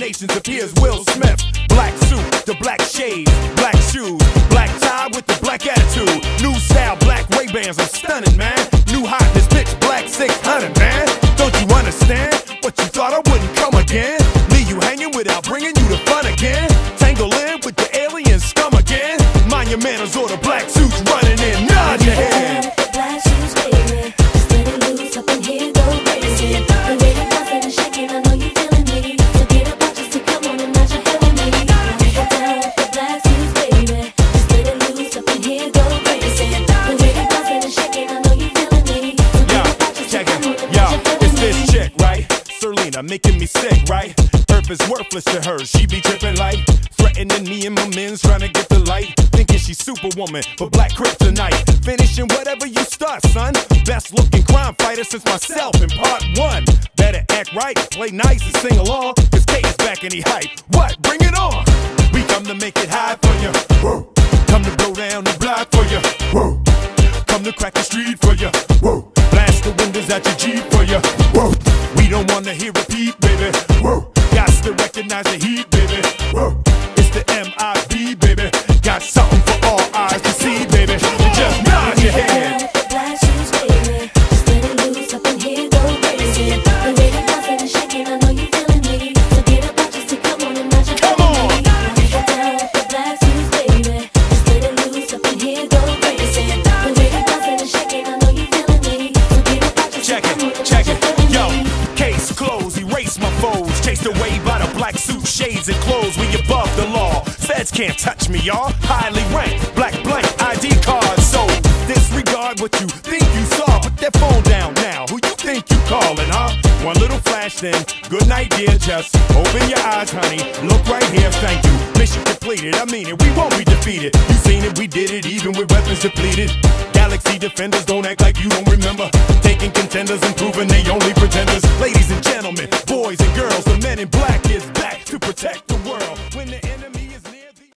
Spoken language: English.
implications appears Will Smith. Black suit, the black shades, black shoes, black tie with the black attitude. New style, black Ray-Bans, I'm stunning, man. New hotness, bitch, black 600, man. Don't you understand? What you thought I wouldn't come again? Leave you hanging without bringing you to fun again? Tangle in with the alien scum again? Mind your manners or the black suits running in. Nod your head. Black shoes, baby. Just let it loose up in here, go crazy. The way you're buzzing and shaking, I know you're feeling me. So get up, just to come on and nod your head with me. Get down with the black shoes, baby. Just let it loose up in here, go crazy. The way you're buzzing and shaking, I know you're feeling me. So get up, just to come on and nod your head with me. It's this chick, right? Serlena, making me sick, right? Earth is worthless to her, she be tripping like threatening me and my men's trying to get the light. Thinking she's superwoman, but black kryptonite. Finishing whatever you start, son. Best looking crime fighter since myself in part 1. Better act right, play nice and sing along, cause K is back and he hype. What? Bring it on! We come to make it high for you. Whoa. Come to blow down the block for you. Whoa. Come to crack the street for you. Whoa. Blast the windows out your Jeep for you. Whoa. We don't wanna hear repeat, baby. Whoa. Got to recognize the heat, baby. Whoa. It's the M.I.B., baby. Got something for all eyes to see, baby. You just nod your head. Black shoes, baby. Just let it loose up in here, go crazy. The way you're buzzing and shaking, I know you're feeling me. So get up, just to come on and nod your head with me. Get down with the black shoes, baby. Just let it loose up in here, go crazy. The way you're buzzing and shaking, I know you're feeling me. So get up, just to come on and nod your head with me. Yo, case closed, erase my foes. Chased away by the black suit, shades and clothes. We above the law. Feds can't touch me, y'all. Highly ranked, black blank ID cards. So disregard what you think you saw. Put that phone down now. Who you think you calling, huh? One little flash, then good night, dear. Just open your eyes, honey. Look right here, thank you. Mission completed. I mean it, we won't be defeated. You seen it, we did it, even with weapons depleted. Galaxy defenders, don't act like you don't remember. Taking contenders and proving they only pretenders.